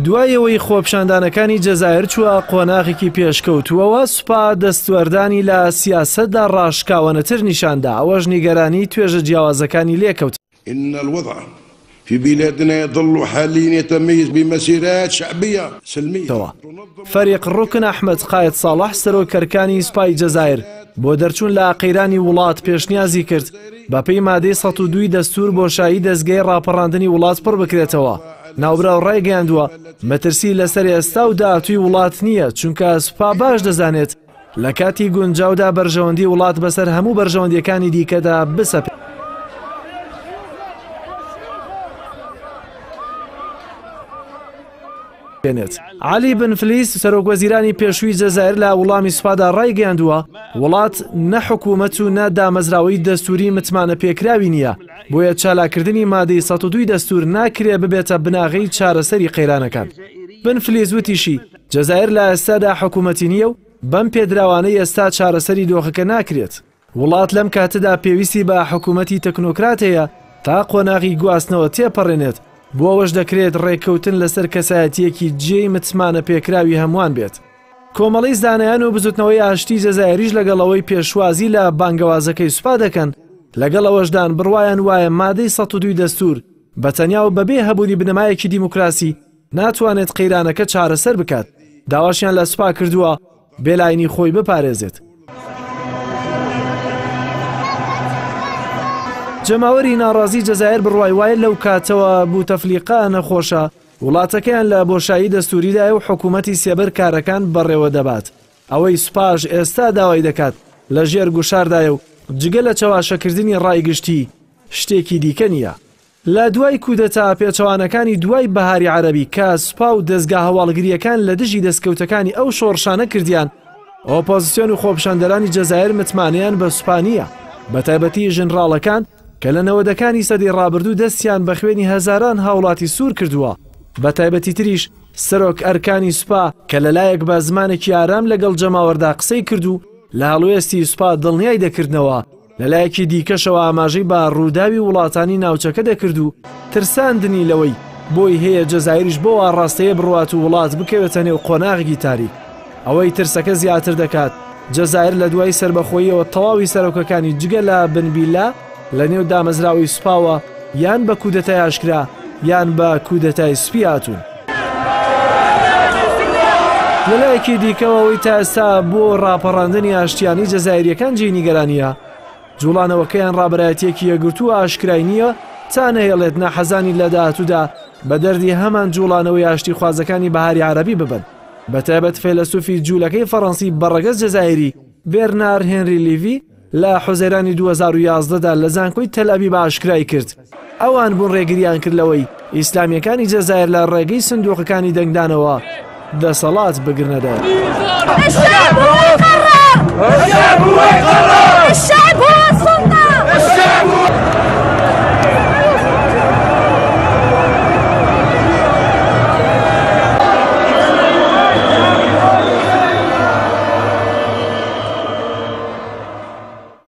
دوایەوەی خۆپشاندانەکانی جەزایر چووە قۆناغێکی پێشکەوتووەوە سوپا دەستوەردانی لە سیاسەتدا ڕاشکاوانەتر نیشاندا ئەوەش نیگەرانی توێژە جیاوازەکانی لێکەوت. إن الوضع في بلادنا يظل حاليا يتميز بمسيرات شعبية سلمية. فريق الركن أحمد قايد صالح سەرۆکەرەکانی سوپای جەزایر بۆ دەرچوون لە قەیرانی وڵات پێشنیازی کرد بە پێی مادەی 102 دەستور بۆشایی دەستگای ڕاپەڕاندنی وڵات پڕ بکرێتەوە. ناوبراو ڕێگەیاندووە مەترسی لەسەر ئێستا و داهاتووی وڵات نییە چونکە سوپا باش دەزانێت لە کاتی گونجاودا بەرژەوەندی وڵات بەسەر هەموو بەرژەوەندیەکانی دیکەدا بسەپێت. علی بن فلیس سەرۆکوەزیرانی پێشووی جەزایر لە وەڵامی سوپادا ڕایگەیاندووە وڵات نە حکوومەت و نە دامەزراوەی دەستوری متمانە پێکراوی نییە بۆیە چالاکردنی مادەی 102 دەستور ناکرێ ببێتە بناغی چارەسەری قەیرانەکان. بن فلیس وتیشی جەزایر لە ئێستادا حکوومەتی نییە و بەم پێدراوانەی ئێستا چارەسەری دۆخەکە ناکرێت. وڵات لەم کاتەدا پێویستی بە حکوومەتی تەکنۆکرات هەیە تا قۆناغی گواستنەوە تێپەڕێنێت بۆ ئەوەش دەکرێت ڕێککەوتن لەسەر کەسایەتیەکی جێی متمانە پێکراوی هەمووان بێت. کۆمەڵی زانایان و بزوتنەوەی ئاشتی جەزایریش لەگەڵەوەی پێشوازی لە بانگەوازەکەی سوپا دەکەن لەگەڵەوەشدان بڕوایان وایە مادەی 102 دەستور بەتەنیا و بەبێ هەبوونی بنەمایەکی دیموکراسی ناتوانێت قەیرانەکە چارەسەر بکات. داواشیان لە سوپا کردووە بێلاینی خۆی بپارێزێت. جەماوەری ناڕازی جەزایر بڕوای وایە لەو کاتەوە بوو تەفلیقا نەخۆشە وڵاتەکەیان لە بۆشایی دەستوریدای و حکوومەتی سێبەر کارەکان بەڕێوە دەبات. ئەوەی سوپاش ئێستا داوای دەکات لە ژێر گوشاردایە و جگە لە چاواشەکردنی ڕایگشتی شتێکی دیکە نییە. لە دوای کودەتا پێچەوانەکانی دوای بەهاری عەرەبی کە سوپا و دەستگا هەواڵگریەکان لە دژی دەستکەوتەکانی ئەو شۆڕشانە کردیان ئۆپۆزیسیۆن و خۆپشاندەرانی جەزایر متمانیان بە سوپا نییە بەتایبەتی ژنراڵەکان کە لە نەوەدەکانی سەدەی ڕابردوو دەستیان بە خوێنی هەزاران هاوڵاتی سوور کردووە. بەتایبەتی تریش سەرۆک ئەرکانی سوپا کە لەلایەک بە زمانێکی ئارام لەگەڵ جەماوەردا قسەی کردو لە هەڵوێستی سوپا دڵنیای دەکردنەوە لەلایەکی دیکەشەوە ئاماژەی بە ڕووداوی وڵاتانی ناوچەکە دەکرد و ترساندنی لەوەی بۆی هەیە جەزایریش بۆ ئاڕاستەیە بڕوات و وڵات بکەوێتە نێو قۆناغێکی تاریک. ئەوەی ترسەکە زیاتر دەکات جەزایر لە دوای سربەخۆییەوە تەواوی سەرۆکەکانی جگە لە بنبیلا لە نێو دامەزراوی سوپاوە یان بە کودەتای ئاشکرا یان بە کودەتای سپی هاتوون. لەلایەکی دیکەوەی تا ئێستا بۆ ڕاپەڕاندنی ئاشتیانی جەزایریەکان جێی نیگەرانیە جوڵانەوەکەیان ڕابەرایەتێکی یەگرتووە ئاشکرای نییە تا نەهێڵێت نەحەزانی لە داهاتوودا بە دەردی هەمان جوڵانەوەی ئاشتی خوازەکانی بەهاری عەرەبی ببن. بەتایبەت فەیلسوفی جوولەکەی فەڕەنسی بەڕەگەز جەزایری بێرنار هێنری لیڤی لە حوزەیرانی 2011دا لە زانکۆی تەلەبیب ئاشکرای کرد ئەوان بوون ڕێگریان کردلەوەی ئیسلامیەکانی جەزایر لە ڕێگەی سندوقەکانی دەنگدانەوە دەسەڵات بگرنەدەوە.